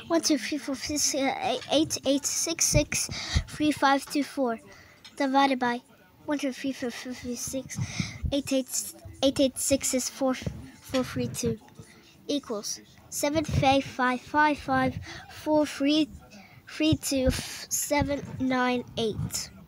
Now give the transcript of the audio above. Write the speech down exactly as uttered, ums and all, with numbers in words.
One, two, three, four, five, six, eight, eight, six, six, three, five, two, four. Divided by one, two, three, four, five, six, eight, eight, eight, eight, six is four, four, three, two. Equals seven, five, five, five, five, four, three, three, two, seven, nine, eight.